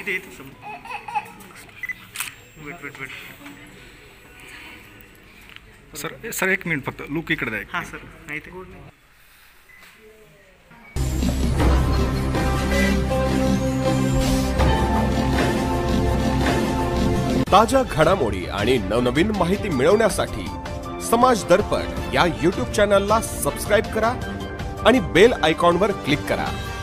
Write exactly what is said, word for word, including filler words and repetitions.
इथे इथे समोर wait wait wait sir sir एक मिनिट फक्त लुक इकडे द्या. हां सर नाही ते ताज्या घडामोडी आणि नवनवीन माहिती मिळवण्यासाठी समाज दर्पण या यूट्यूब चॅनलला सबस्क्राईब करा आणि बेल आयकॉनवर क्लिक करा.